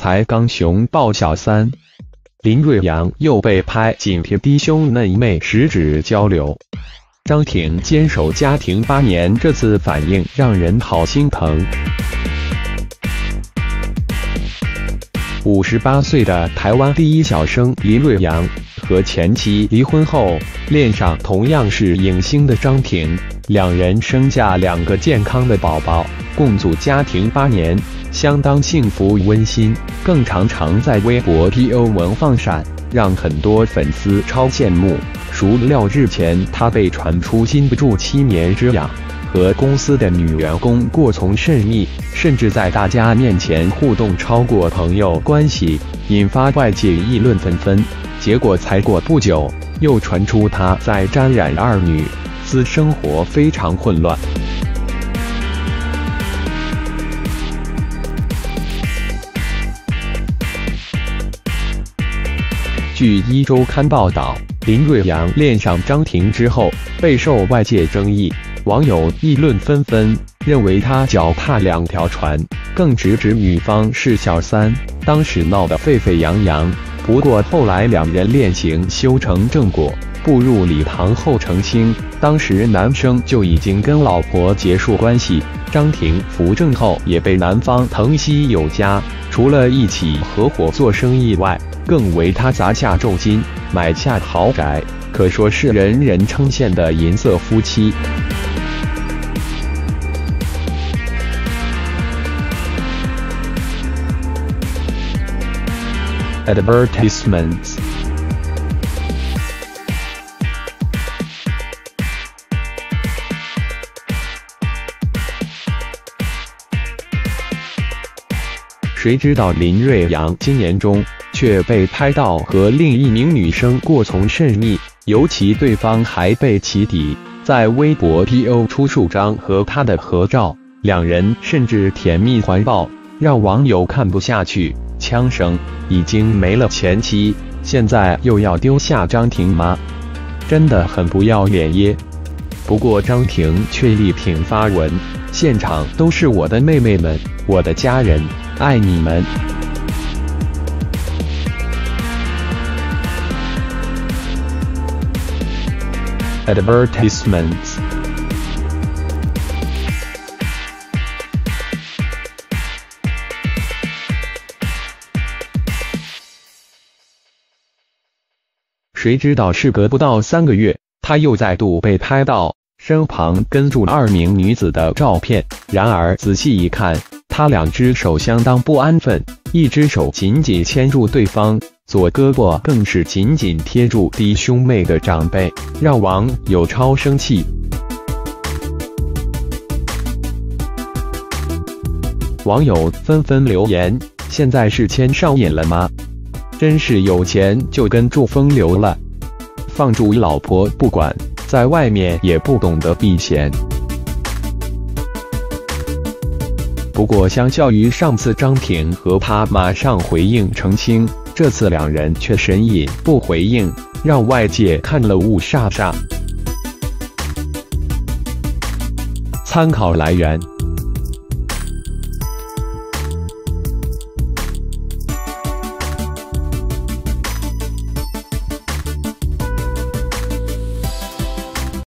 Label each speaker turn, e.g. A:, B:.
A: 才刚熊抱小三。林瑞阳又被拍仅凭低胸嫩妹十指交流。张庭坚守家庭8年，这次反应让人好心疼。58岁的台湾第一小生林瑞阳和前妻离婚后，恋上同样是影星的张庭，两人生下2个健康的宝宝，共组家庭8年，相当幸福温馨，更常在微博 PO 文放闪，让很多粉丝超羡慕。孰料日前他被传出禁不住7年之痒，和公司的女员工过从甚密，甚至在大家面前互动超过朋友关系，引发外界议论纷纷。结果才过不久，又传出他在沾染2女，私生活非常混乱。据一周刊报道，林瑞阳恋上张庭之后，备受外界争议，网友议论纷纷，认为他脚踏2条船，更直指女方是小三，当时闹得沸沸扬扬。不过后来2人恋情修成正果，步入礼堂后澄清，当时男生就已经跟老婆结束关系。张庭扶正后也被男方疼惜有加，除了一起合伙做生意外，更为他砸下重金买下豪宅，可说是人人称羡的银色夫妻。Advertisements。谁知道林瑞阳今年中却被拍到和另一名女生过从甚密，尤其对方还被起底，在微博 PO 出数张和他的合照，两人甚至甜蜜环抱，让网友看不下去，枪声已经没了前妻，现在又要丢下张庭吗？真的很不要脸耶！不过张庭却力挺发文，现场都是我的妹妹们，我的家人，爱你们。Advertisements。谁知道事隔不到3个月，他又再度被拍到身旁跟住2名女子的照片。然而仔细一看，他2只手相当不安分，一只手紧紧牵住对方，左胳膊更是紧紧贴住低胸妹的长辈，让网友超生气。网友纷纷留言：现在是签上瘾了吗？真是有钱就跟住风流了，放住老婆不管，在外面也不懂得避嫌。不过相较于上次张庭和他马上回应澄清，这次2人却神隐不回应，让外界看了雾煞煞。参考来源。